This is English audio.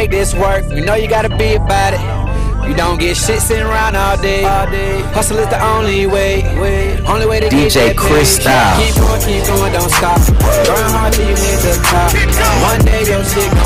make this work. You know you gotta be about it. You don't get shit sitting around all day. Hustle is the only way. Only way to get DJ Chris style. Keep going, don't stop. Grind hard till you hit the top. One day your shit